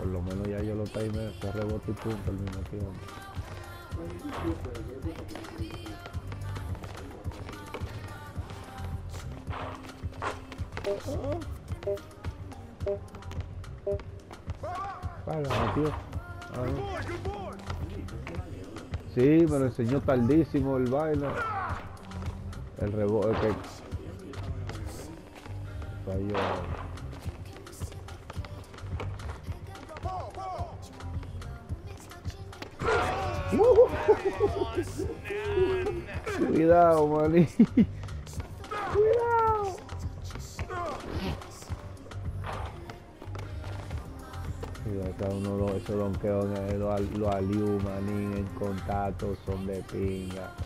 Por lo menos ya yo lo timé, fue rebote y punto al mismo tiempo. Válgame, tío. Ah, no. Sí, me lo enseñó tardísimo el baile. El rebote que falló. Cuidado, maní. Cuidado. Y acá uno esos donkeos, los aliu, maní, en contacto son de pinga.